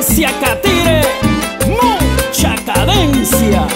cadencia, Catire, mucha cadencia.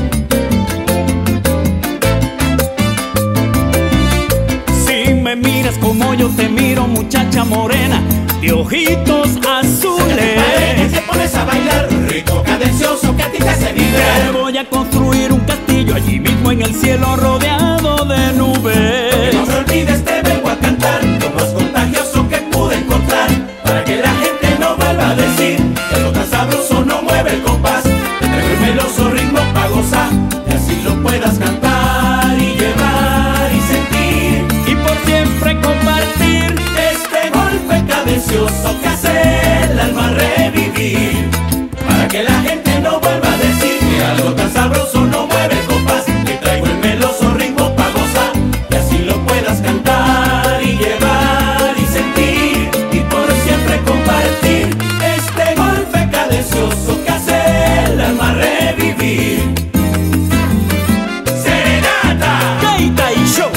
Si me miras como yo te miro, muchacha morena, de ojitos azules, te pones a bailar rico, cadencioso, que a ti te hace vibrar. te voy a construir un castillo allí mismo en el cielo rodeado de nubes. Que no me olvides, te vengo a cantar lo más contagioso que pude encontrar, para que la gente no vuelva a decir que lo tan sabroso no mueve el compás. Te traigo el meloso ritmo pa' gozar, y así lo puedas cantar y llevar y sentir, Y por siempre compartir este golpe cadencioso que hace el alma revivir, para que la gente no vuelva a decir que algo tan sabroso no mueve el compás. Te traigo el meloso ritmo pa' gozar, y así lo puedas cantar y llevar y sentir, y por siempre compartir este golpe cadencioso que hace el alma revivir. Serenata. Gaita y Show.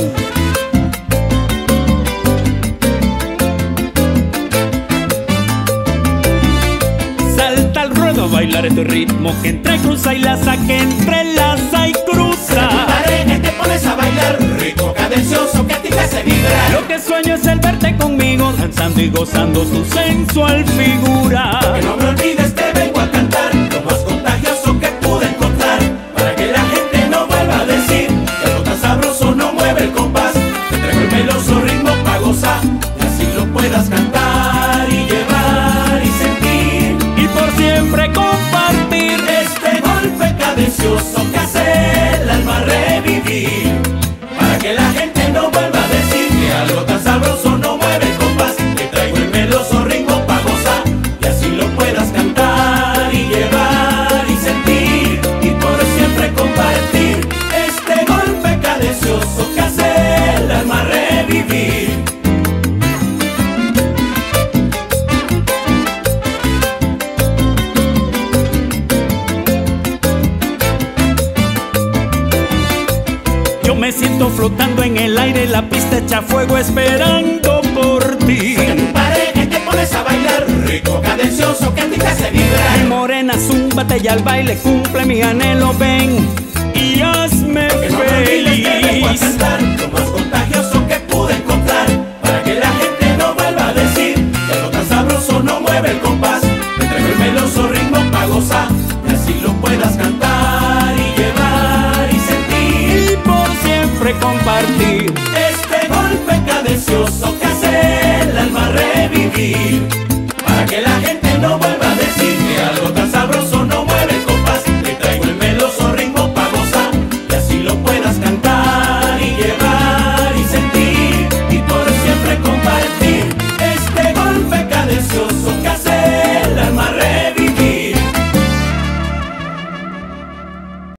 Salta al ruedo, bailar este ritmo que entre cruza y laza, que entrelaza y cruza. Arena, te pones a bailar rico, cadencioso, que a ti te hace vibrar. Lo que sueño es el verte conmigo, danzando y gozando tu sensual figura. Que no me olvides, te vengo a cantar lo más contagioso que pude encontrar, para que la gente no vuelva a decir que algo tan sabroso no mueve el compás. Te traigo el meloso ritmo pa' gozar, y así lo puedas cantar y llevar y sentir, Y por siempre compartir este golpe cadencioso que hace el alma revivir, para que la gente no vuelva a decir que algo tan sabroso no mueve el compás. Te traigo el meloso ritmo pa' gozar, y así lo puedas cantar y llevar y sentir, y por siempre compartir este golpe cadencioso que hace el alma revivir. Yo me siento flotando en el aire, la pista echa fuego esperando por ti. Que tu pareja te pones a bailar rico, cadencioso, que a ti te hace Ay, vibrar. morena, zúmbate y al baile cumple mi anhelo, ven y hazme Que no me olvides, te vengo a feliz. cantar lo más contagioso que pude encontrar, para que la gente no vuelva a decir que algo tan sabroso no mueve el compás. Te traigo el meloso ritmo pa' gozar, y así lo puedas cantar y llevar y sentir, Y por siempre compartir este golpe cadencioso que hace el alma revivir.